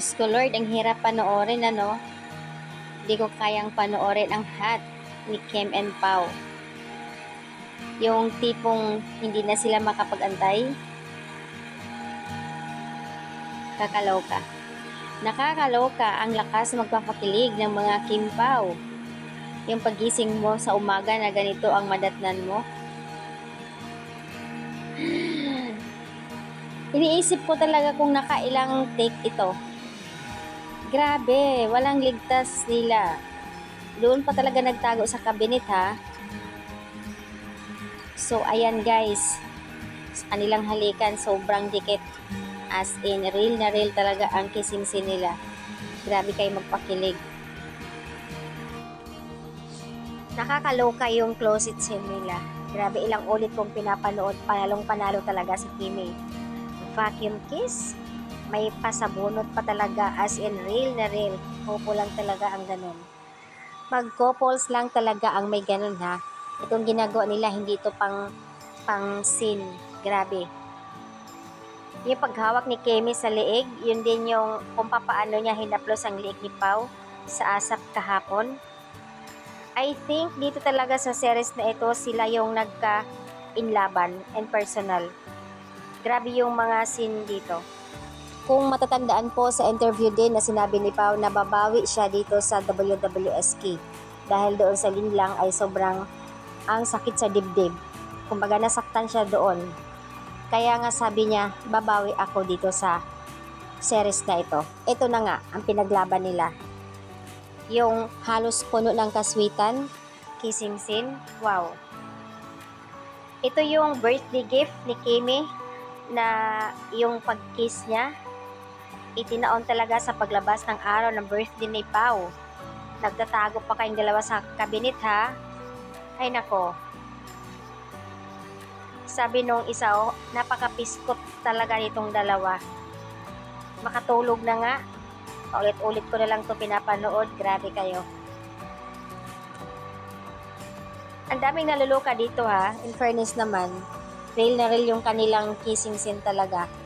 Diyos ko Lord, ang hirap panoorin ano. Hindi ko kayang panoorin ang Hot ni Kim and Pao. Yung tipong hindi na sila makapag-antay. Kakaloka. Nakakaloka ang lakas magpapakilig ng mga Kim Pao. Yung pagising mo sa umaga na ganito ang madatnan mo. Iniisip ko talaga kung nakailang take ito. Grabe, walang ligtas nila. Doon pa talaga nagtago sa cabinet ha. So ayan guys, sa kanilang halikan sobrang dikit. As in, real na real talaga ang kissing scene nila. Grabe kayo magpakilig. Nakakaloka yung closet scene nila. Grabe, ilang ulit kong pinapanood, panalong-panalo talaga si Kimi. Vacuum kiss, may pasabunot pa talaga, as in real na real. Couple lang talaga ang ganun. Mag-couples lang talaga ang may ganun ha. Itong ginagawa nila, hindi ito pang scene. Grabe. Yung paghawak ni Kimi sa liig, yun din yung kung papaano niya hinaplos ang liig ni Pao sa asap kahapon. I think dito talaga sa series na ito, sila yung nagka-inlaban and personal. Grabe yung mga scene dito. Kung matatandaan po sa interview din na sinabi ni Pao na babawi siya dito sa WWSK. Dahil doon sa linlang ay sobrang ang sakit sa dibdib. Kumbaga nasaktan siya doon. Kaya nga sabi niya, babawi ako dito sa series na ito. Ito na nga ang pinaglaban nila. Yung halos puno ng kaswitan, kissing scene, wow. Ito yung birthday gift ni Kimi na yung pag-kiss niya, itinaon talaga sa paglabas ng araw ng birthday ni Pao. Nagtatago pa kayong dalawa sa cabinet ha. Ay nako. Sabi nung isa, oh, napaka-piskot talaga nitong dalawa. Makatulog na nga. Paulit-ulit ko na lang ito pinapanood. Grabe kayo. Ang daming naluluka dito ha. In fairness naman, real na real yung kanilang kissing scene talaga.